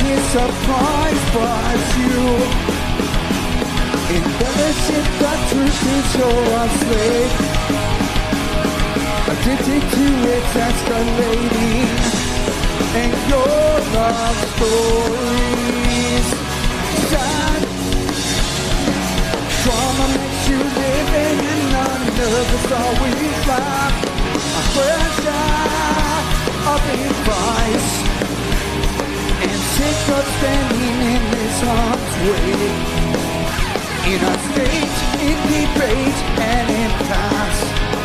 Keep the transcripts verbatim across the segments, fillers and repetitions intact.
is a prize but you. Embellishing the truth is your slave. Addicted to its escalating and your love stories. Sad trauma makes you living and unnervous, always laugh. A pressure of advice and sick of standing in this harm's way. In a state, in debate and in past,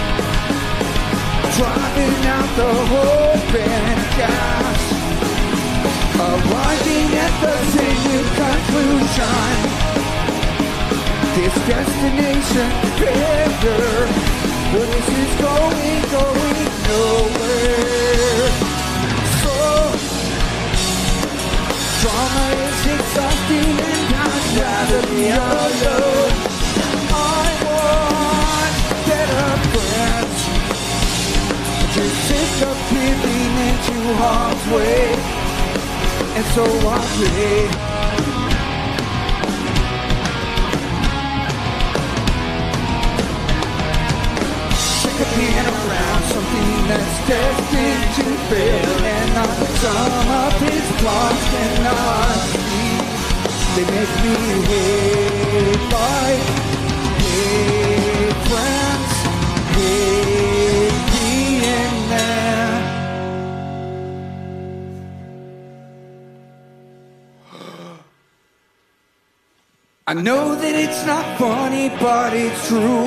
driving out the hope and gas, arriving at the same conclusion. This destination failure, but this is going, going nowhere. So, drama is exhausting and I'd rather be alone. I want better friends. You're sick of giving into harm's way, and so I pray. Sick of being around something that's destined to fail, and not some of his plots cannot be. They make me hate life, hate friends, hate being there. I know that it's not funny, but it's true.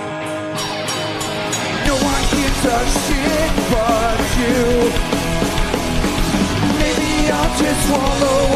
No one gives a shit but you. Maybe I'll just swallow